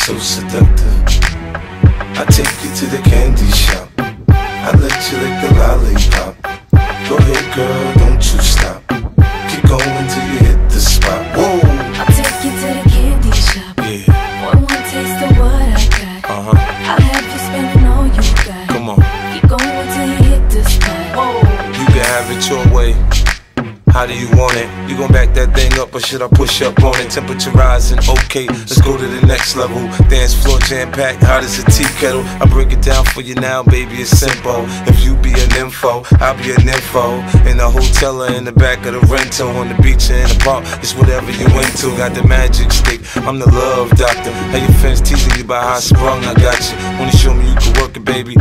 so seductive. I take you to the candy shop. I let you lick the lollipop. Go ahead, girl, don't you stop. Keep going till you hit the spot. Whoa! I'll take you to the candy shop. Yeah. One taste of what I got. I'll have you spending all you got. Come on. Keep going till you hit the spot. Whoa! You can have it your way. How do you want it? You gon' back that thing up or should I push up on it? Temperature rising, okay, let's go to the next level. Dance floor jam-packed, hot as a tea kettle. I break it down for you now, baby, it's simple. If you be an info, I'll be an info. In the hotel or in the back of the rental, on the beach or in the park, it's whatever you into. Got the magic stick, I'm the love doctor. How your fans teasing you about how I sprung, I got you. Wanna show me you can work it, baby?